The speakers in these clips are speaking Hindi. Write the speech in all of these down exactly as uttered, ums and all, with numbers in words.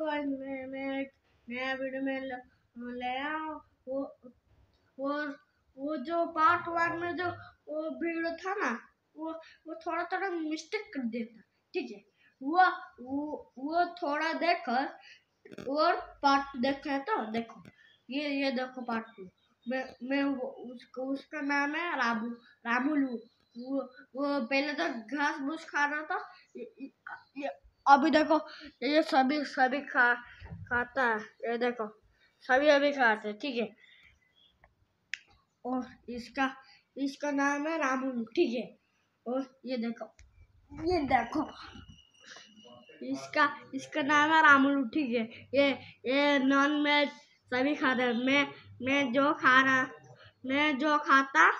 आज मैं मैं एक नया वीडियो में ल- ले आया हूँ। वो वो वो जो पार्ट वन में जो वो वीडियो था ना, वो वो थोड़ा थोड़ा मिस्टेक कर देता, ठीक है। वो वो वो थोड़ा देखकर और पार्ट देखना है तो देखो, ये ये देखो पार्ट टू। मैं मैं वो, उसको उसका नाम है रामू रामुलू। वो वो पहले तो घास फूस खा रहा था, ये, ये, ये, अभी देखो ये सभी सभी खा खाता है, ये देखो सभी अभी खाते हैं, ठीक है। और इसका इसका नाम है रामुलू, ठीक है। और ये देखो ये देखो इसका इसका नाम है रामुलू, ठीक है। ये ये नॉन वेज सभी खाते हैं। मैं मैं जो खा रहा मैं जो खाता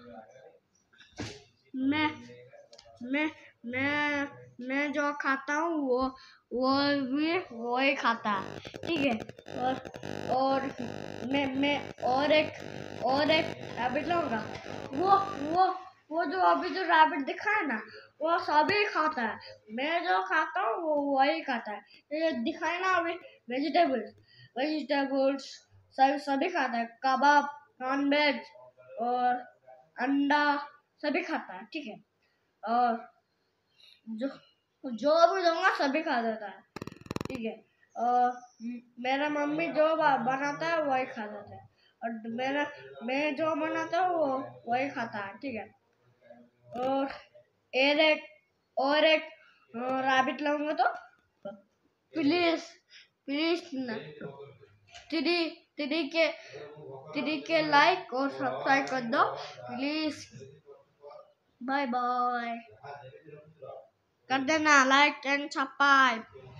मैं मैं मैं मैं जो खाता हूँ वो वो भी वो ही खाता है, ठीक है। और और मैं मैं और एक और एक रैबिट लाऊंगा। वो वो वो जो अभी जो रैबिट दिखा है ना, वो सभी खाता है। मैं जो खाता हूँ वो वही खाता है। ये दिखाए ना अभी, वेजिटेबल्स वेजिटेबल्स सभी सभी खाता है। कबाब, नॉन वेज और अंडा सभी खाता है, ठीक है। और जो जो भी दूंगा सभी खा जाता है, ठीक है। और मेरा मम्मी जो बनाता है वही खा जाता है, और मेरा मैं जो बनाता हूँ वो वही खाता है, ठीक है। और और एक और एक रैबिट लाऊंगा तो प्लीज प्लीज ना तिरी तिरी के तिरी के लाइक और सब्सक्राइब कर दो प्लीज। बाय बाय कर देना लाइक एंड सब्सक्राइब।